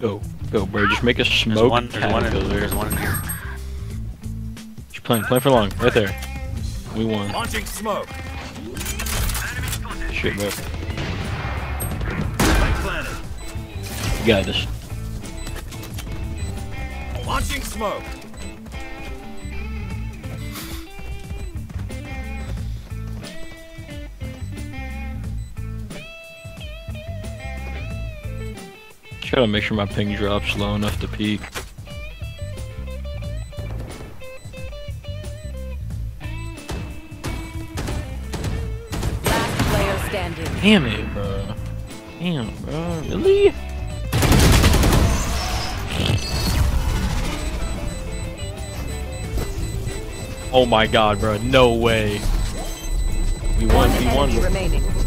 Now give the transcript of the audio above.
Go, bro. Just make a smoke caterpillar. There's one in here. Just plan for long. Right there. We won. Launching smoke. Shit, bro. Spike planted. You got this. Launching smoke. Try to make sure my ping drops low enough to peak. Last player standing. Damn it, bro. Damn, bro. Really? Oh my god, bro. No way. We won. One enemy remaining.